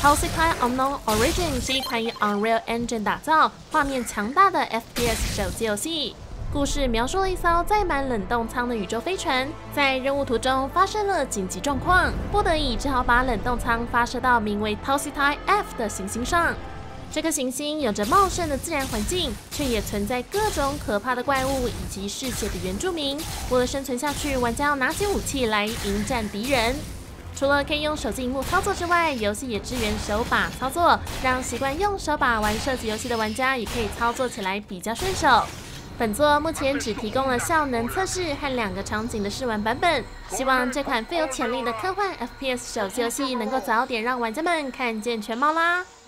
Toxic Unknown Origin 是一款以 Unreal Engine 打造、画面强大的 FPS 手机游戏。故事描述了一艘载满冷冻舱的宇宙飞船，在任务途中发生了紧急状况，不得已只好把冷冻舱发射到名为 Toxic F 的行星上。这颗行星有着茂盛的自然环境，却也存在各种可怕的怪物以及嗜血的原住民。为了生存下去，玩家要拿起武器来迎战敌人。除了可以用手机荧幕操作之外，游戏也支援手把操作，让习惯用手把玩射击游戏的玩家也可以操作起来比较顺手。本作目前只提供了效能测试和2个场景的试玩版本，希望这款富有潜力的科幻 FPS 手机游戏能够早点让玩家们看见全貌啦！